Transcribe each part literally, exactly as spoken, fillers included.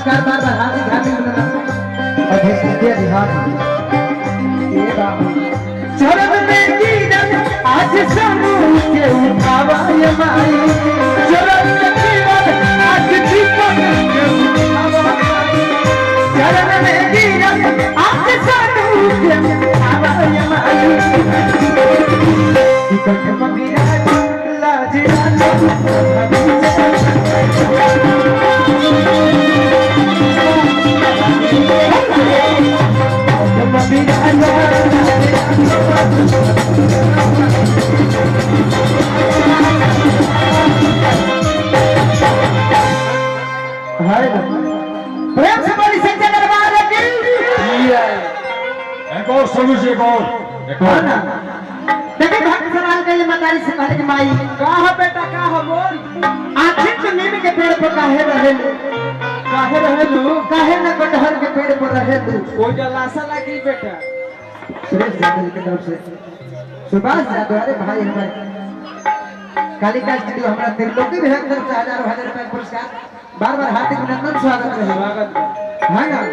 पुरस्कार बार बार हार्दिक हार्दिक अभिनंदन अध्यक्ष विद्या विभाग ये बाबू चरण में गिरन आज समूह के उठावा ये माई चरण में गिरन आज जीवन के उठावा चरण में गिरन आज समूह के उठावा ये माई इकट्ठे मगिरा लाज प्रेम से बोली सच्चे दरबार की एक और सुनो जी, एक और एक और ना देखिए भक्त सवाल के लिए मतारी से कहले कि माई कहा बेटा कहा बोल आखिर तो नीम के पेड़ पर काहे रहे काहे रहे तू काहे न कटहल के पेड़ पर रहे तू कोई जलासा लगी बेटा सुरेश यादव की तरफ से सुभाष यादव अरे भाई हमारे कालिका स्टूडियो हमारा त्रिलोकी विभाग की तरफ से हजारों हजार रुपए पुरस्कार बार बार हार्दिक अभिनंदन स्वागत रहे स्वागत है ना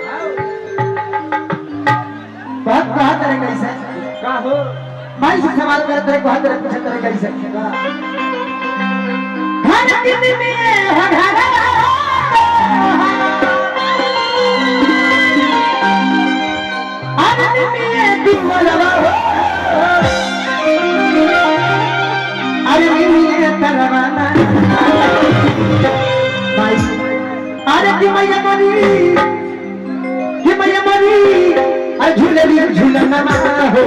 बहुत कहा तरह कैसे का हो भाई से सवाल करते रहे बहुत तरह पूछते रहे कैसे घर कितने में हो घर आनंद में तुम लगा हो अरे में तरवाना भाई अरे कि मैया मरी कि मैया मरी अरे झूले भी झूलना माना हो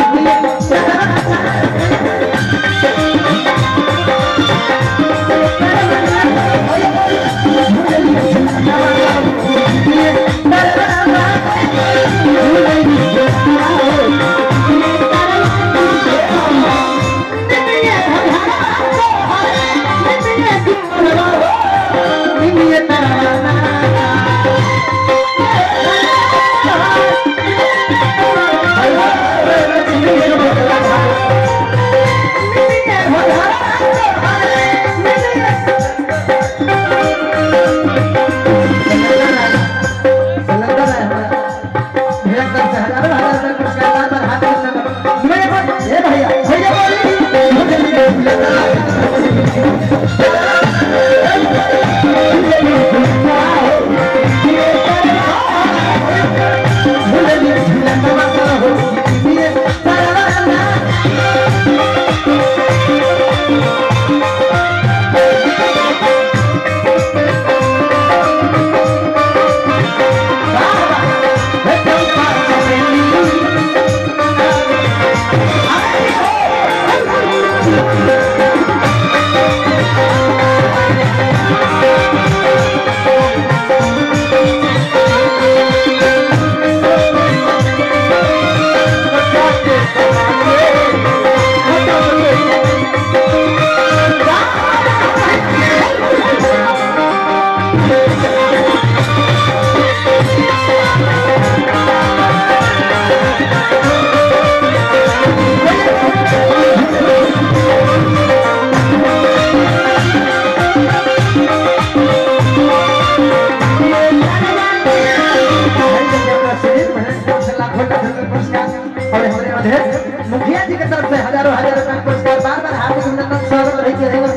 मुखिया जी की तरफ से हजारों हजार रुपए पुरस्कार बार बार हार्दिक अभिनंदन स्वागत रही रहेगा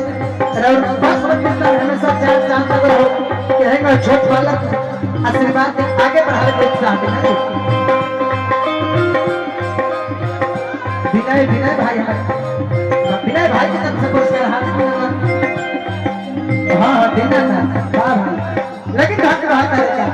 हमेशा चार चांद तक रहो कहेगा छोट बालक आशीर्वाद आगे बढ़ाने को चाहते हैं विनय विनय भाई विनय भाई की तरफ से पुरस्कार हार्दिक अभिनंदन हाँ हाँ विनय था हाँ भाई लेकिन ढंग रहा करेगा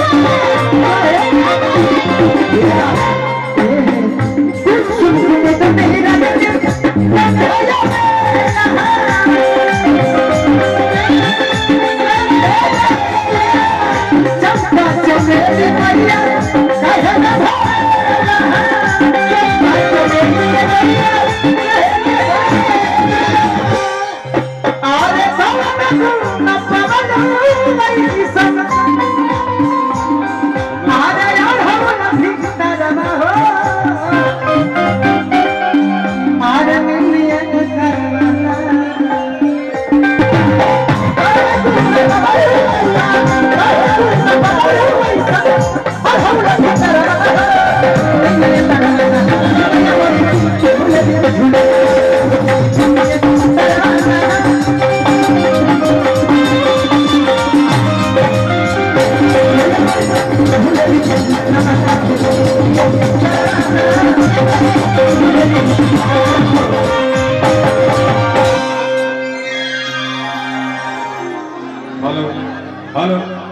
Yeah. Hello hello